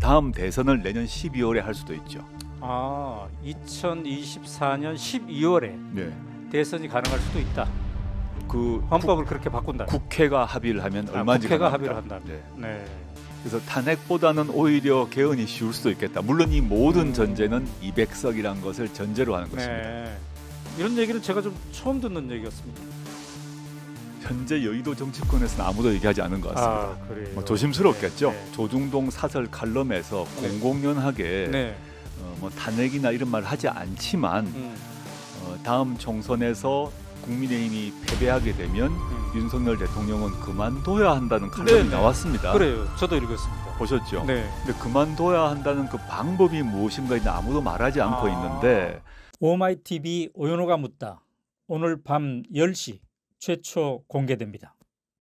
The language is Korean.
다음 대선을 내년 12월에 할 수도 있죠. 2024년 12월에 네. 대선이 가능할 수도 있다. 그 헌법을 그렇게 바꾼다. 국회가 합의를 하면 얼마든지 국회가 가능합니다. 합의를 한다. 네. 그래서 탄핵보다는 오히려 개헌이 쉬울 수도 있겠다. 물론 이 모든 전제는 200석이란 것을 전제로 하는 것입니다. 이런 얘기는 제가 좀 처음 듣는 얘기였습니다. 현재 여의도 정치권에서는 아무도 얘기하지 않은 것 같습니다. 그래요. 뭐 조심스럽겠죠. 네. 조중동 사설 칼럼에서 공공연하게 뭐 탄핵이나 이런 말을 하지 않지만 다음 총선에서 국민의힘이 패배하게 되면 윤석열 대통령은 그만둬야 한다는 칼럼이 나왔습니다. 그래요. 저도 읽었습니다. 보셨죠? 네. 근데 그만둬야 한다는 그 방법이 무엇인가 아무도 말하지 않고 있는데 오마이TV 오연호가 묻다. 오늘 밤 10시 최초 공개됩니다.